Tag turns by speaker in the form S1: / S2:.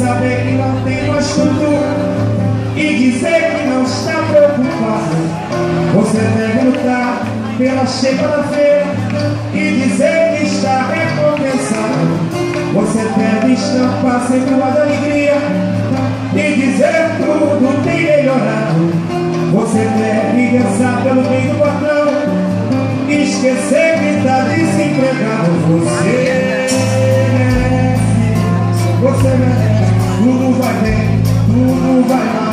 S1: saber que não tem mais futuro e dizer que não está preocupado. Você deve lutar pela chega da feira e dizer que está recompensado. Você deve estampar sempre uma alegria e dizer que tudo tem melhorado. Você deve dançar pelo bem do patrão e esquecer que está desempregado. Você merece, tudo vai bem, tudo vai mal.